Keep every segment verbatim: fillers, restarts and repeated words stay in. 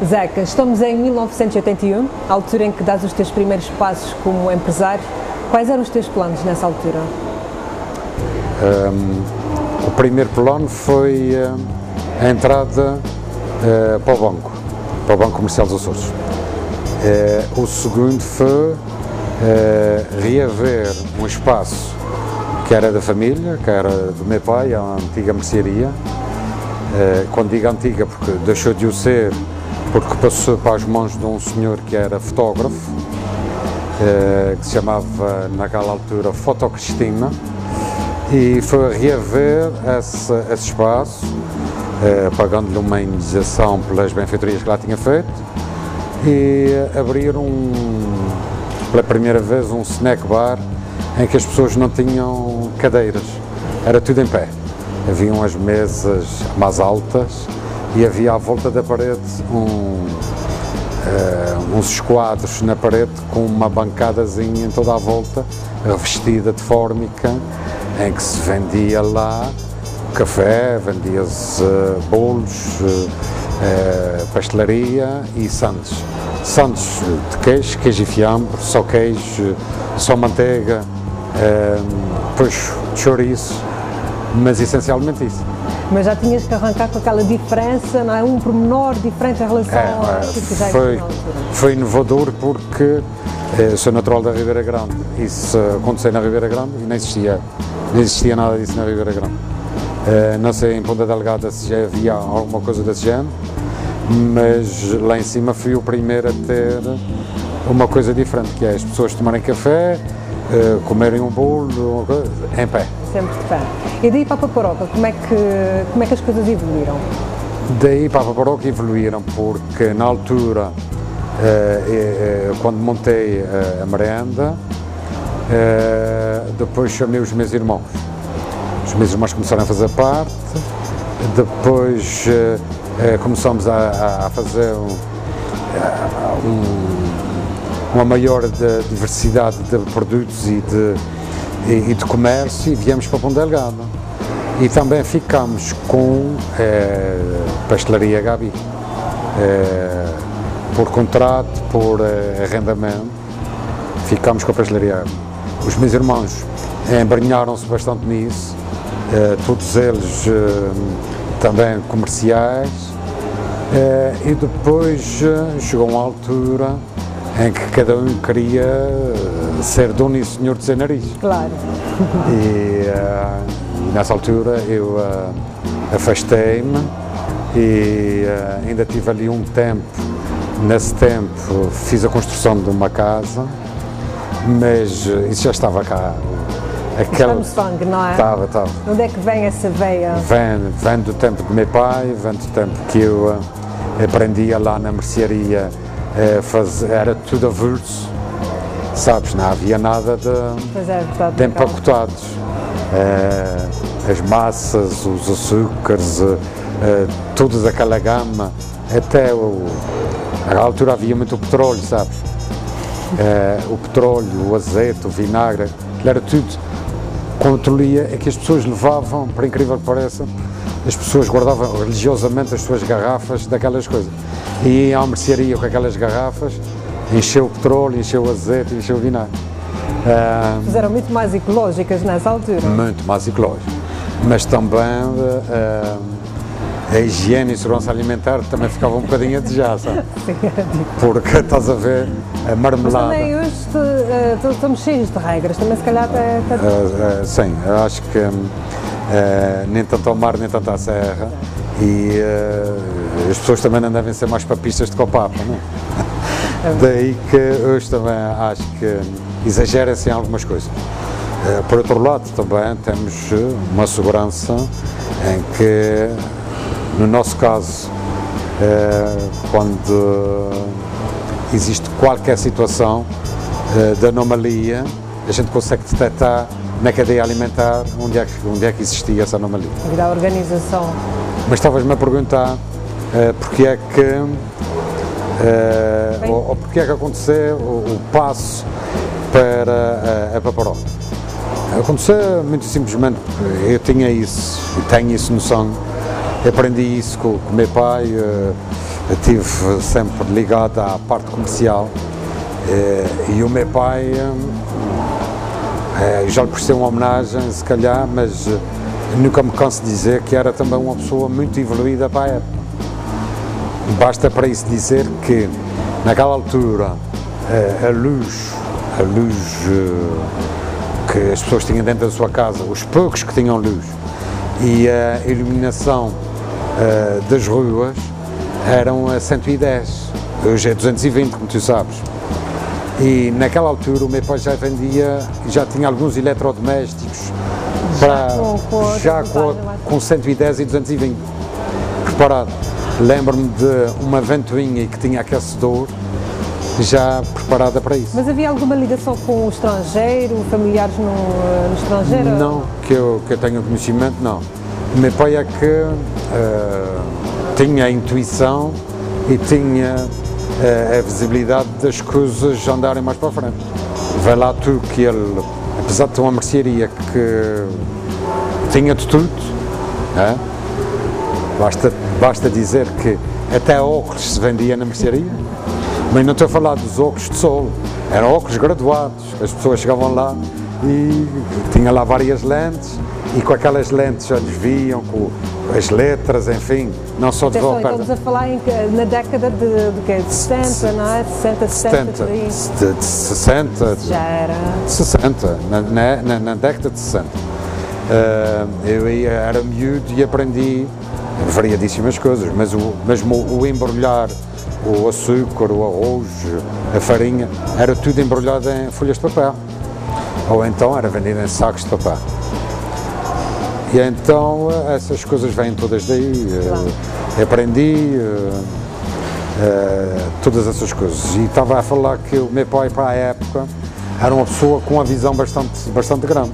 Zeca, estamos em mil novecentos e oitenta e um, a altura em que dás os teus primeiros passos como empresário. Quais eram os teus planos nessa altura? Um, o primeiro plano foi uh, a entrada uh, para o banco, para o Banco Comercial dos Açores. Uh, o segundo foi uh, reaver um espaço que era da família, que era do meu pai, a antiga mercearia. Uh, quando digo antiga, porque deixou de o ser, porque passou para as mãos de um senhor que era fotógrafo, uh, que se chamava naquela altura Foto Cristina, e foi reaver esse, esse espaço, uh, pagando-lhe uma indenização pelas benfeitorias que lá tinha feito, e abrir um, pela primeira vez um snack bar em que as pessoas não tinham cadeiras, era tudo em pé. Haviam as mesas mais altas e havia à volta da parede um, uh, uns esquadros na parede com uma bancadazinha em toda a volta, revestida de fórmica, em que se vendia lá café, vendia-se uh, bolos, uh, uh, pastelaria e sandes. Sandes de queijo, queijo e fiambre, só queijo, só manteiga, uh, depois chouriço, mas essencialmente isso. Mas já tinhas que arrancar com aquela diferença, não é? Um pormenor diferente em relação é, ao que tu já foi, na altura. Foi inovador porque eh, sou natural da Ribeira Grande. Isso aconteceu na Ribeira Grande e não existia, não existia nada disso na Ribeira Grande. Eh, não sei em Ponta Delgada se já havia alguma coisa desse género, mas lá em cima fui o primeiro a ter uma coisa diferente, que é as pessoas tomarem café, eh, comerem um bolo, uma coisa, em pé. Sempre de pé. E daí para a Paparoca, como é que, como é que as coisas evoluíram? Daí para a Paparoca evoluíram porque na altura, eh, eh, quando montei eh, a merenda, eh, depois chamei os meus irmãos. Os meus irmãos começaram a fazer parte, depois eh, eh, começamos a, a fazer um, um, uma maior de, diversidade de produtos e de e de comércio, e viemos para Ponta Delgada. E também ficámos com eh, pastelaria Gabi, eh, por contrato, por eh, arrendamento, ficámos com a pastelaria Gabi. Os meus irmãos embrenharam-se bastante nisso, eh, todos eles eh, também comerciais, eh, e depois eh, chegou uma altura em que cada um queria ser dono e senhor de seu nariz. Claro. E, uh, e nessa altura eu uh, afastei-me e uh, ainda tive ali um tempo. Nesse tempo fiz a construção de uma casa, mas uh, isso já estava cá. Aquela... Está no sangue, não é? Estava, estava. Onde é que vem essa veia? Vem, vem do tempo do meu pai, vem do tempo que eu uh, aprendia lá na mercearia. É, faz, era tudo avulso, sabes, não havia nada de, é, de empacotados. É, as massas, os açúcares, é, toda aquela gama, até o, à altura havia muito petróleo, sabes? É, o petróleo, o azeite, o vinagre, era tudo. Quando tu lia, é que as pessoas levavam, por incrível que pareça, as pessoas guardavam religiosamente as suas garrafas daquelas coisas. E iam à mercearia com aquelas garrafas, encheu o petróleo, encheu o azeite, encheu o vinagre. Uh, Mas eram muito mais ecológicas nessa altura? Muito mais ecológicas. Mas também uh, a higiene e a segurança alimentar também ficava um bocadinho a desejar, sabe? Sim. Porque estás a ver a marmelada. Mas também hoje uh, estamos cheios de regras, também se calhar até... até... Uh, uh, sim, eu acho que uh, nem tanto ao mar nem tanto à serra. E uh, as pessoas também não devem ser mais papistas de copapa, não é? Daí que hoje também acho que exagera-se em algumas coisas. Uh, por outro lado, também temos uma segurança em que, no nosso caso, uh, quando existe qualquer situação uh, de anomalia, a gente consegue detectar na cadeia alimentar onde é que, onde é que existia essa anomalia. E da organização. Mas estavas-me a perguntar uh, porque é que, uh, ou, ou porque é que aconteceu o, o passo para uh, a Paparoca. Aconteceu muito simplesmente porque eu tinha isso, e tenho isso no sangue, aprendi isso com o meu pai, uh, eu estive sempre ligado à parte comercial e o meu pai, já lhe prestei uma homenagem, se calhar, mas nunca me canso de dizer que era também uma pessoa muito evoluída para a época. Basta para isso dizer que, naquela altura, a luz, a luz que as pessoas tinham dentro da sua casa, os poucos que tinham luz, e a iluminação das ruas eram a cento e dez, hoje é duzentos e vinte, como tu sabes. E naquela altura o meu pai já vendia, já tinha alguns eletrodomésticos para, já com, com cento e dez e duzentos e vinte preparado. Lembro-me de uma ventoinha que tinha aquecedor já preparada para isso. Mas havia alguma ligação com o estrangeiro, familiares no, no estrangeiro? Não, que eu, que eu tenha conhecimento, não. O meu pai é que uh, tinha a intuição e tinha uh, a visibilidade das coisas andarem mais para a frente. Vai lá tu que ele, apesar de ter uma mercearia que tinha de tudo, é? basta, basta dizer que até óculos se vendia na mercearia, mas não estou a falar dos óculos de sol, eram óculos graduados, as pessoas chegavam lá e tinha lá várias lentes, e com aquelas lentes já lhes viam, com as letras, enfim, não só de volta. Estamos a falar em, na década de, de, de sessenta, não é? sessenta, setenta, de, de sessenta. Já era. sessenta, na, na, na década de sessenta. Uh, eu ia, era miúdo e aprendi variadíssimas coisas, mas o, mesmo o, o embrulhar o açúcar, o arroz, a farinha, era tudo embrulhado em folhas de papel, ou então era vendido em sacos de papel. E então essas coisas vêm todas daí, claro. Eu aprendi uh, uh, todas essas coisas, e estava a falar que o meu pai para a época era uma pessoa com uma visão bastante, bastante grande.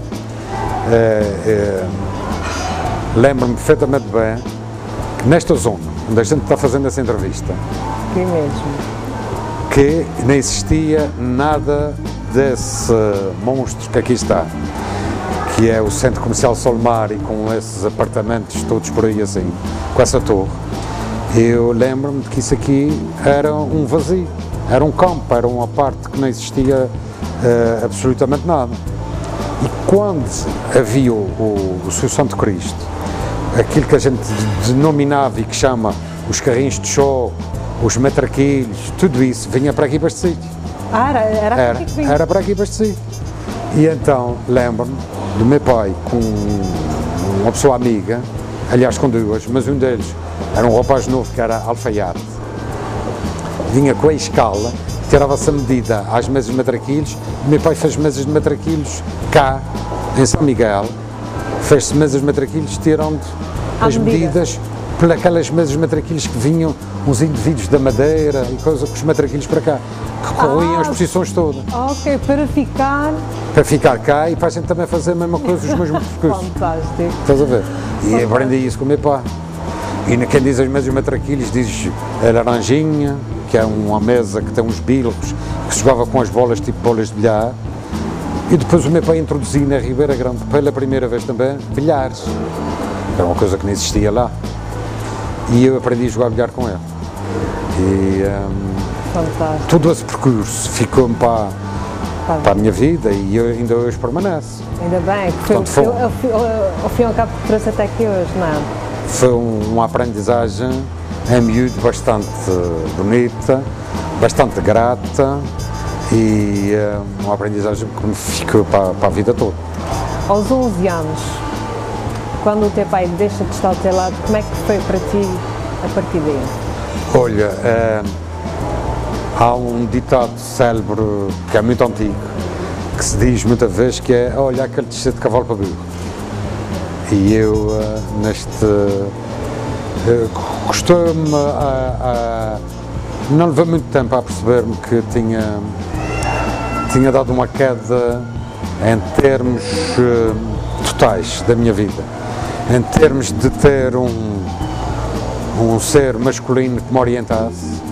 Uh, uh, Lembro-me perfeitamente bem que nesta zona onde a gente está fazendo essa entrevista, que mesmo, que não existia nada desse monstro que aqui está, que é o Centro Comercial Solmar, e com esses apartamentos todos por aí assim, com essa torre. Eu lembro-me de que isso aqui era um vazio, era um campo, era uma parte que não existia uh, absolutamente nada. E quando havia o, o, o Seu Santo Cristo, aquilo que a gente denominava e que chama os carrinhos de choque, os matraquilhos, tudo isso vinha para aqui para este sítio. Ah, era, era, era, que vinha. era para aqui para este sítio. E então lembro-me do meu pai com uma pessoa amiga, aliás com duas, mas um deles era um rapaz novo que era alfaiate, vinha com a escala, tirava-se a medida às mesas de matraquilhos. O meu pai fez mesas de matraquilhos cá, em São Miguel, fez-se mesas de matraquilhos tirando as medidas por aquelas mesas de matraquilhos que vinham uns indivíduos da Madeira e coisa com os matraquilhos para cá, que corriam ah, as posições todas. Ok, para ficar... Para ficar cá e para a gente também fazer a mesma coisa, os mesmos percursos. Fantástico. Estás a ver? E Fantástico. Aprendi isso com o meu pai. E quem diz as mesas de matraquilhos diz a laranjinha, que é uma mesa que tem uns bilros, que se jogava com as bolas tipo bolas de bilhar. E depois o meu pai introduziu na Ribeira Grande, pela primeira vez também, bilhares. Era uma coisa que não existia lá. E eu aprendi a jogar bilhar com ele. E um, todo esse percurso ficou-me para, para a minha vida, e eu, ainda hoje permanece. Ainda bem, que Portanto, foi, foi, foi, ao fim e ao cabo que trouxe até aqui hoje, não é? Foi um, uma aprendizagem em miúdo bastante bonita, bastante grata, e um, uma aprendizagem que me ficou para, para a vida toda. Aos onze anos, quando o teu pai deixa de estar ao teu lado, como é que foi para ti a partir daí? Olha, é, há um ditado célebre que é muito antigo, que se diz muitas vezes, que é: olha, aquele descer de cavalo para burro. E eu, neste, costumo a, a, não levei muito tempo a perceber-me que tinha, tinha dado uma queda em termos uh, totais da minha vida, em termos de ter um, um ser masculino que me orientasse.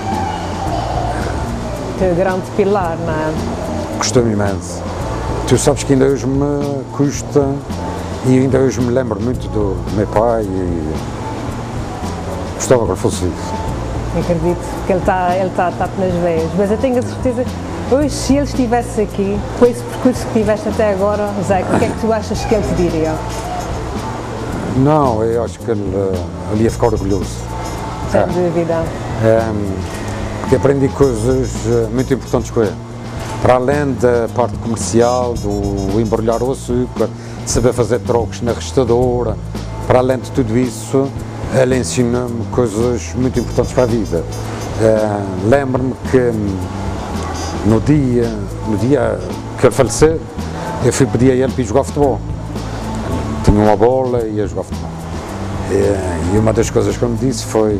Que grande pilar, não é? Custou-me imenso. Tu sabes que ainda hoje me custa, e ainda hoje me lembro muito do meu pai, e gostava que ele fosse vivo. acredito, porque ele está ele tá, tá nas veias, mas eu tenho a certeza, hoje se ele estivesse aqui, com esse percurso que tiveste até agora, Zé, o que é que tu achas que ele te diria? Não, eu acho que ele, ele ia ficar orgulhoso. Sem é. dúvida. É, porque aprendi coisas muito importantes com ele. Para além da parte comercial, do embrulhar o açúcar, de saber fazer trocos na restadora, para além de tudo isso, ele ensina-me coisas muito importantes para a vida. É, lembro-me que no dia, no dia que ele faleceu, eu fui pedir a ele para ir jogar futebol. Tinha uma bola e ia jogar futebol. E, e uma das coisas que ele me disse foi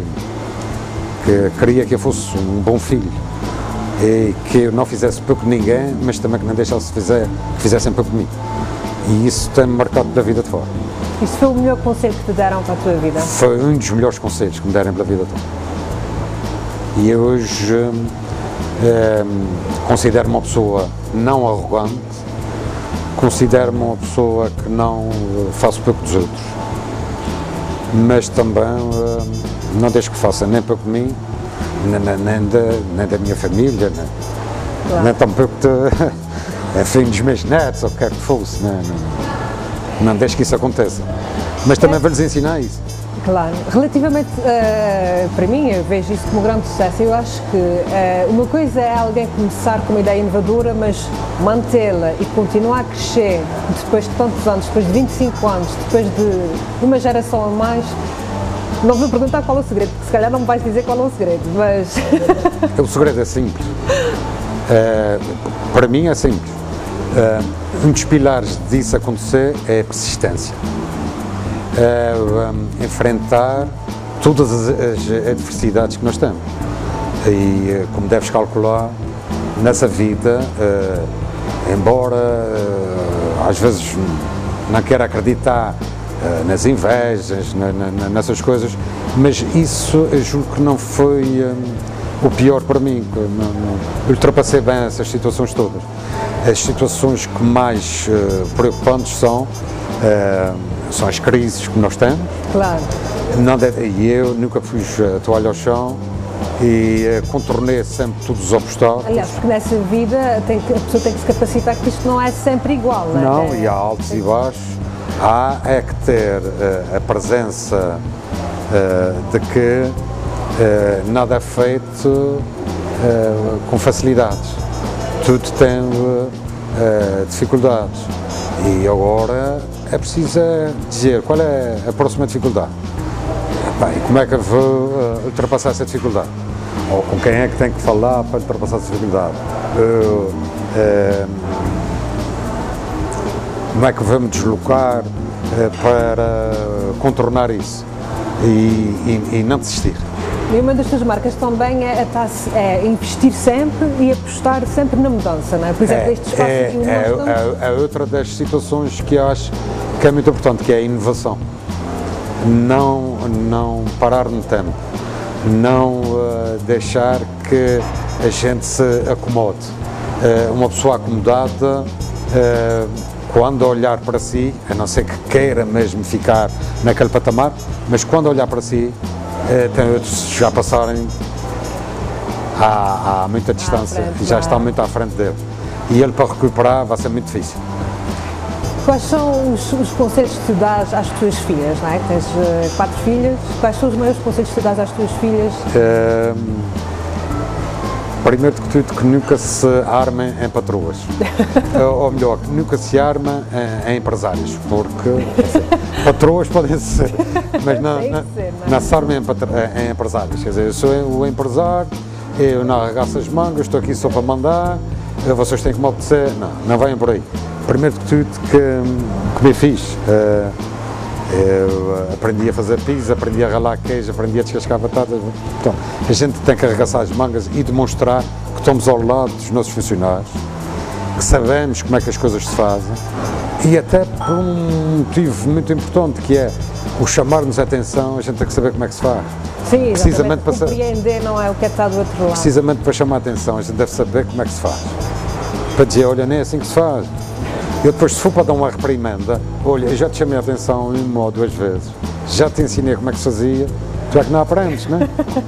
que queria que eu fosse um bom filho e que eu não fizesse pouco de ninguém, mas também que não deixasse fazer, que fizessem pouco de mim. E isso tem-me marcado pela vida de fora. Isso foi o melhor conselho que te deram para a tua vida? Foi um dos melhores conselhos que me deram pela vida toda. E eu hoje hum, hum, considero-me uma pessoa não arrogante, considero-me uma pessoa que não faço pouco dos outros, mas também hum, não deixo que faça nem pouco de mim, nem, nem, da, nem da minha família, nem, claro. nem tampouco de, enfim, dos meus netos, ou o que quer que fosse, não, não, não deixo que isso aconteça. Mas também é. vou-lhes ensinar isso. Claro. Relativamente, uh, para mim, eu vejo isso como um grande sucesso. Eu acho que uh, uma coisa é alguém começar com uma ideia inovadora, mas mantê-la e continuar a crescer depois de tantos anos, depois de vinte e cinco anos, depois de uma geração a mais. Não vou perguntar qual é o segredo, porque se calhar não me vais dizer qual é o segredo, mas... O segredo é simples. Uh, para mim é simples. Uh, um dos pilares disso acontecer é a persistência. Uh, um, enfrentar todas as, as adversidades que nós temos. E, uh, como deves calcular, nessa vida, uh, embora uh, às vezes não quero acreditar uh, nas invejas, na, na, nessas coisas, mas isso eu julgo que não foi um, o pior para mim. Não, não, ultrapassei bem essas situações todas. As situações que mais uh, preocupantes são uh, são as crises que nós temos. Claro. Não deve, e eu nunca pus a toalha ao chão e uh, contornei sempre todos os obstáculos. Aliás, porque nessa vida tem que, a pessoa tem que se capacitar que isto não é sempre igual, não é? Não, e há altos e baixos. Há é que ter uh, a presença uh, de que uh, nada é feito uh, com facilidades. Tudo tem uh, uh, dificuldades. E agora é preciso dizer qual é a próxima dificuldade. Bem, como é que eu vou uh, ultrapassar essa dificuldade? Ou com quem é que tenho que falar para ultrapassar essa dificuldade? Uh, uh, como é que vou me deslocar uh, para contornar isso? E, e, e não desistir. E uma das tuas marcas também é, é, é investir sempre e apostar sempre na mudança, não é? Por exemplo, é, este espaço é, aqui onde é, nós estamos... é, é outra das situações que eu acho que é muito importante, que é a inovação. Não, não parar no tempo, não uh, deixar que a gente se acomode. Uh, uma pessoa acomodada, uh, quando olhar para si, a não ser que queira mesmo ficar naquele patamar, mas quando olhar para si, Uh, tem outros já passarem há, há muita distância e já estão muito à frente dele. E ele para recuperar vai ser muito difícil. Quais são os, os conselhos que tu dás às tuas filhas, não é? Tens uh, quatro filhas, quais são os maiores conselhos que tu dás às tuas filhas? Uh, primeiro de tudo, que nunca se armem em patroas, ou melhor, que nunca se armem em, em empresários, porque enfim, patroas podem ser, mas não, não, não, não se armem em, em empresários. Quer dizer, eu sou o empresário, eu não arregaço as mangas, estou aqui só para mandar, vocês têm que me obedecer. Não, não venham por aí. Primeiro de tudo, que, que me fiz. Uh, eu aprendi a fazer pizza, aprendi a ralar queijo, aprendi a descascar batatas. Então, a gente tem que arregaçar as mangas e demonstrar que estamos ao lado dos nossos funcionários, que sabemos como é que as coisas se fazem, e até por um motivo muito importante, que é o chamar-nos a atenção, a gente tem que saber como é que se faz. Sim, precisamente para compreender, não é o que é que está do outro lado. Precisamente para chamar a atenção, a gente deve saber como é que se faz. Para dizer, olha, nem é assim que se faz. Eu depois, se for para dar uma reprimenda, olha, eu já te chamei a atenção uma ou duas vezes, já te ensinei como é que se fazia, tu é que não aprendes, não é?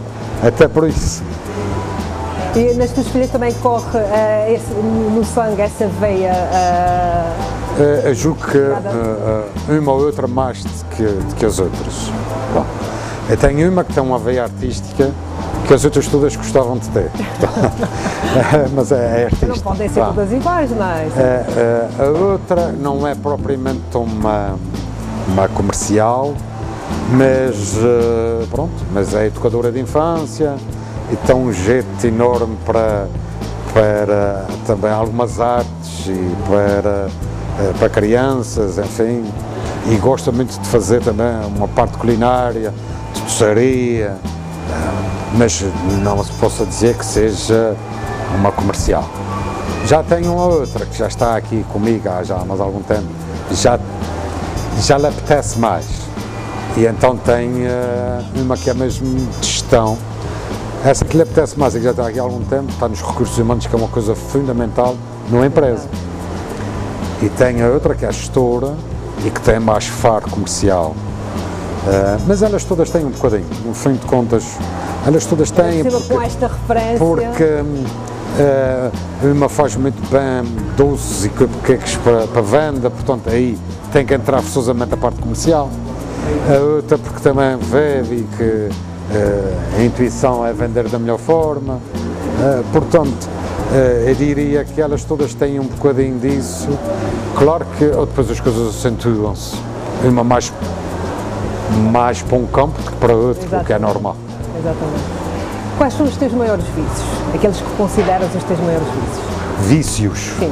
até por isso. E nas tuas filhas também corre uh, esse, no sangue essa veia? Uh, uh, eu julgo que uh, uh, uma ou outra mais do que, do que as outras. Bom, eu tenho uma que tem uma veia artística que as outras todas gostavam de ter. Mas é, é artística. Não podem ser todas iguais, não é? Uh, uh, a outra não é propriamente uma, uma comercial, mas uh, pronto, mas é educadora de infância. E tem um jeito enorme para, para também algumas artes e para, para crianças, enfim, e gosta muito de fazer também uma parte culinária, de doçaria, mas não se possa dizer que seja uma comercial. Já tenho uma outra que já está aqui comigo há já há mais algum tempo, já, já lhe apetece mais, e então tem uma que é mesmo de gestão. Essa que lhe apetece mais e que já está aqui há algum tempo, está nos recursos humanos, que é uma coisa fundamental numa empresa. E tem a outra que é a gestora e que tem mais faro comercial. Uh, mas elas todas têm um bocadinho, no fim de contas, elas todas têm. Porque, com esta referência. Porque uh, uma faz muito bem doces e cupcakes para, para venda, portanto aí tem que entrar forçosamente a parte comercial. A outra porque também bebe e que Uh, a intuição é vender da melhor forma, uh, portanto, uh, eu diria que elas todas têm um bocadinho disso. Claro que depois as coisas acentuam-se, uma mais, mais para um campo que para outro, o que é normal. Exatamente. Quais são os teus maiores vícios? Aqueles que consideras os teus maiores vícios? Vícios? Sim.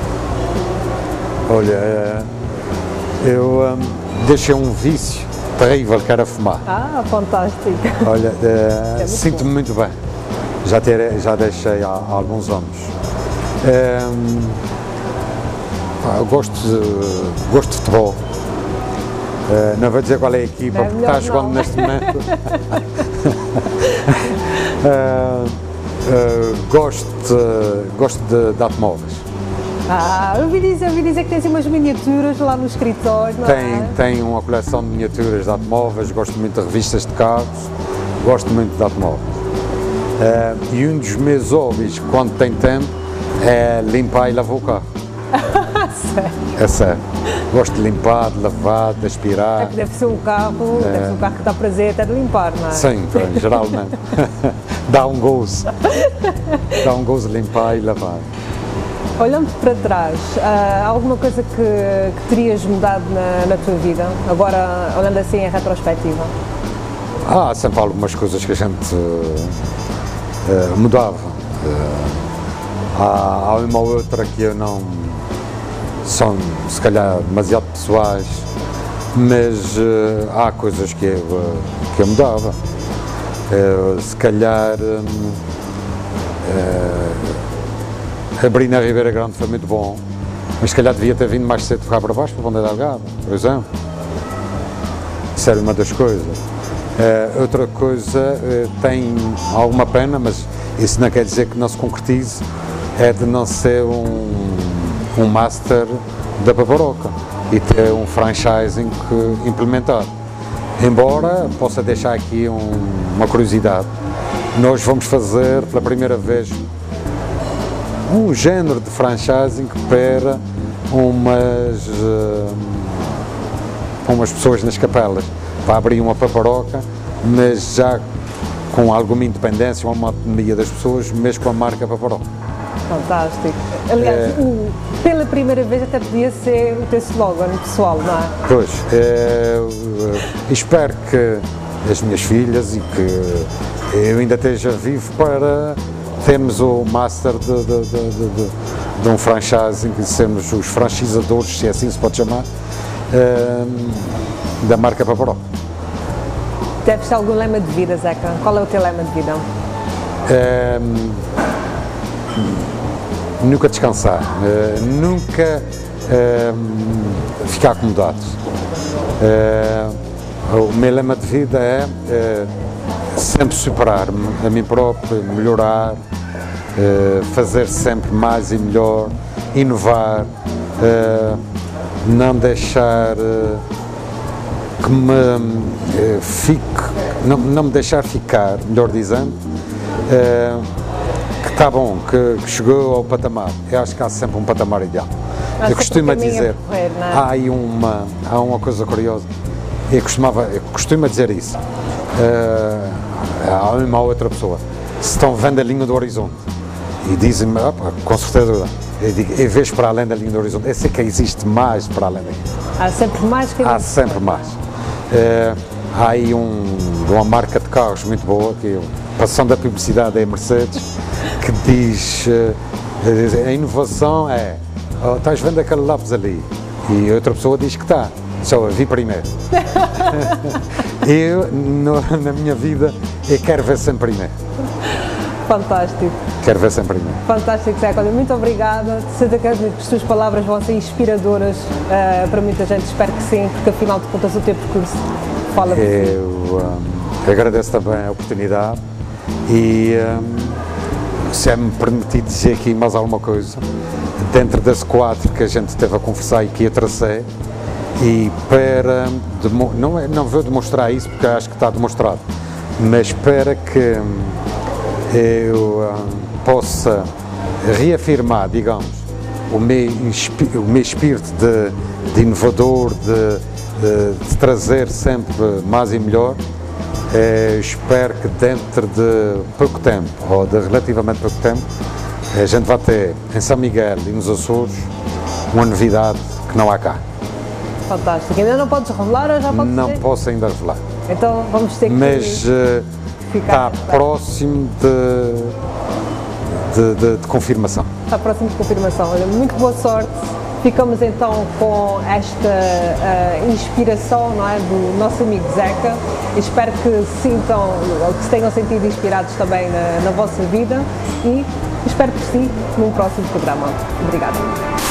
Olha, uh, eu um, deixei um vício terrível, que era fumar. Ah, fantástico. Olha, uh, é sinto-me muito bem. Já, ter, já deixei há, há alguns anos. Um, eu gosto de, gosto de futebol. Uh, não vou dizer qual é a equipa, é porque está jogando não. Neste momento. uh, uh, gosto de, gosto de, de automóveis. Ah, eu ouvi dizer, eu ouvi dizer que tens umas miniaturas lá no escritório, não tem, é? Tem uma coleção de miniaturas de automóveis, gosto muito de revistas de carros, gosto muito de automóveis. Uh, e um dos meus hobbies, quando tenho tempo, é limpar e lavar o carro. Sério? É sério. Gosto de limpar, de lavar, de aspirar. É que deve ser um carro, é... deve ser um carro que dá prazer até de limpar, não é? Sim, geralmente. Dá um gozo. Dá um gozo limpar e lavar. Olhando para trás, há alguma coisa que, que terias mudado na, na tua vida, agora olhando assim em retrospectiva? Há sempre algumas coisas que a gente uh, uh, mudava. Uh, há, há uma ou outra que eu não... são se calhar demasiado pessoais, mas uh, há coisas que eu, uh, que eu mudava. Uh, se calhar... Um, uh, abrir na Ribeira Grande foi muito bom, mas se calhar devia ter vindo mais cedo cá para baixo para Ponta Delgada, por exemplo. Isso era uma das coisas. Uh, outra coisa, uh, tem alguma pena, mas isso não quer dizer que não se concretize, é de não ser um, um master da paparoca e ter um franchising que implementar. Embora possa deixar aqui um, uma curiosidade, nós vamos fazer pela primeira vez um género de franchising para umas, uh, umas pessoas nas capelas, para abrir uma paparoca, mas já com alguma independência, uma autonomia das pessoas, mesmo com a marca paparoca. Fantástico. Aliás, é, o, pela primeira vez até podia ser o teu slogan pessoal, não é? Pois, é, espero que as minhas filhas e que eu ainda esteja vivo para termos o master de, de, de, de, de, de um franchising, que sermos os franchisadores, se assim se pode chamar, um, da marca Paparoca. Deves ter algum lema de vida, Zeca? Qual é o teu lema de vida? Um, nunca descansar, uh, nunca um, ficar acomodado. Uh, o meu lema de vida é uh, sempre superar-me a mim próprio, melhorar, uh, fazer sempre mais e melhor, inovar, uh, não deixar uh, que me uh, fique, não, não me deixar ficar, melhor dizendo, uh, que está bom, que, que chegou ao patamar. Eu acho que há sempre um patamar ideal. Há eu costumo dizer, correr, não é? há aí uma, há uma coisa curiosa, eu, costumava, eu costumo dizer isso, uh, há uma outra pessoa, se estão vendo a linha do horizonte, e dizem-me, com certeza, eu digo, eu vejo para além da linha do horizonte, eu sei que existe mais para além daqui. Há sempre mais que Há sempre mais. Uh, há aí um, uma marca de carros muito boa, que eu, passando da publicidade é a Mercedes, que diz, uh, a inovação é, oh, estás vendo aquele lápis ali? E outra pessoa diz que está, só eu vi primeiro. Eu, no, na minha vida, eu quero ver sempre primeiro. Fantástico. Quero ver sempre primeiro. Fantástico, Zé. Olha, muito obrigada. Sinto que as suas palavras vão ser inspiradoras uh, para muita gente. Espero que sim, porque afinal de contas o teu percurso fala por si. Eu um, agradeço também a oportunidade e um, se é me permitido dizer aqui mais alguma coisa, dentro desse quadro que a gente teve a conversar e que eu tracei, e para, não, é, não vou demonstrar isso porque acho que está demonstrado, mas para que eu um, possa reafirmar, digamos, o meu, o meu espírito de, de inovador, de, de, de trazer sempre mais e melhor, eh, espero que dentro de pouco tempo, ou de relativamente pouco tempo, a gente vai ter em São Miguel e nos Açores uma novidade que não há cá. Fantástico. Ainda não podes revelar ou já podes Não dizer? posso ainda revelar. Então vamos ter que Mas uh, ficar está próximo de, de, de, de confirmação. Está próximo de confirmação. Olha, muito boa sorte. Ficamos então com esta uh, inspiração, não é, do nosso amigo Zeca. Espero que sintam, ou que se tenham sentido inspirados também na, na vossa vida e espero por si num próximo programa. Obrigada.